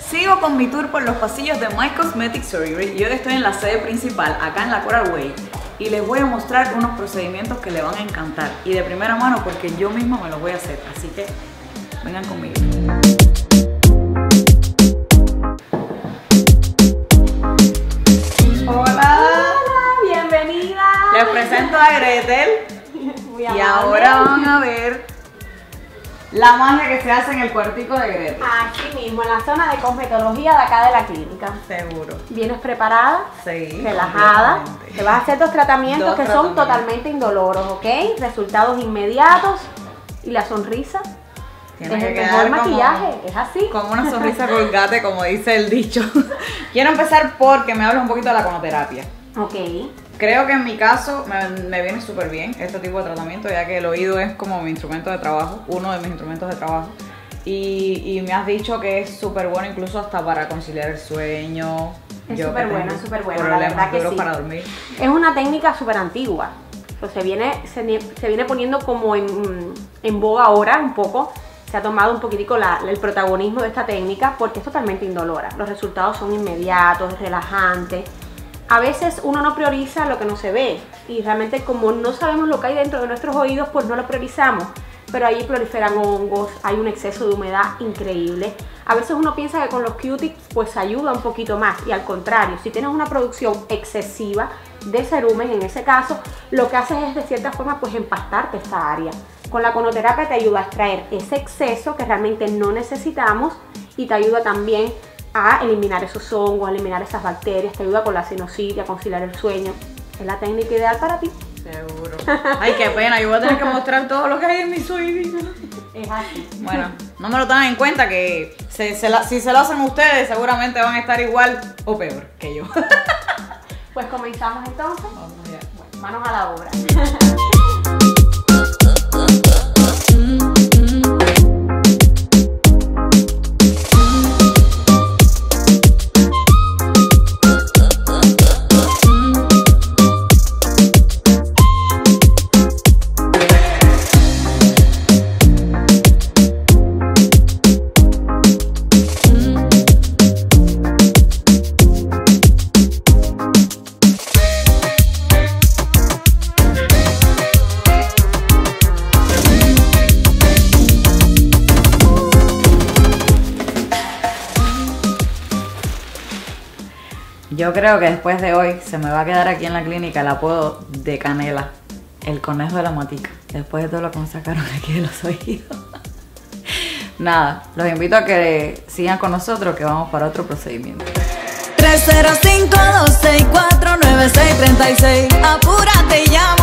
Sigo con mi tour por los pasillos de My Cosmetic Surgery y hoy estoy en la sede principal, acá en la Coral Way, y les voy a mostrar unos procedimientos que les van a encantar y de primera mano porque yo misma me los voy a hacer, así que vengan conmigo. Hola, bienvenida. Les presento a Gretel y ahora van a ver la magia que se hace en el cuartico de Gretel. Aquí mismo, en la zona de cosmetología de acá de la clínica. Seguro. Vienes preparada, Sí, relajada. Te vas a hacer dos tratamientos que son totalmente indoloros, ¿ok? Resultados inmediatos y la sonrisa. Tiene es que el quedar mejor maquillaje, es así. Como una sonrisa colgate, como dice el dicho. Quiero empezar porque me hablas un poquito de la conoterapia. Ok. Creo que en mi caso me viene súper bien este tipo de tratamiento, ya que el oído es como mi instrumento de trabajo, uno de mis instrumentos de trabajo. Y me has dicho que es súper bueno incluso hasta para conciliar el sueño. Es súper bueno, la Problemas verdad que duros sí. para dormir. Es una técnica súper antigua. Se viene poniendo como en boga ahora un poco. Se ha tomado un poquitico el protagonismo de esta técnica porque es totalmente indolora. Los resultados son inmediatos, relajantes. A veces uno no prioriza lo que no se ve y realmente como no sabemos lo que hay dentro de nuestros oídos, pues no lo priorizamos. Pero ahí proliferan hongos, hay un exceso de humedad increíble. A veces uno piensa que con los Q-tips pues ayuda un poquito más y al contrario, si tienes una producción excesiva de cerumen, en ese caso, lo que haces es de cierta forma pues empastarte esta área. Con la conoterapia te ayuda a extraer ese exceso que realmente no necesitamos y te ayuda también a eliminar esos hongos, a eliminar esas bacterias, te ayuda con la sinusitis, a conciliar el sueño. Es la técnica ideal para ti. Seguro. Ay, qué pena, yo voy a tener que mostrar todo lo que hay en mis oídos. Es así. Bueno, no me lo tengan en cuenta que si se lo hacen ustedes seguramente van a estar igual o peor que yo. Pues comenzamos entonces. Vamos allá. Bueno, manos a la obra. Yo creo que después de hoy se me va a quedar aquí en la clínica el apodo de Canela, el conejo de la matica, después de todo lo que me sacaron aquí de los oídos. Nada, los invito a que sigan con nosotros que vamos para otro procedimiento. 305-264-9636, apúrate y llama.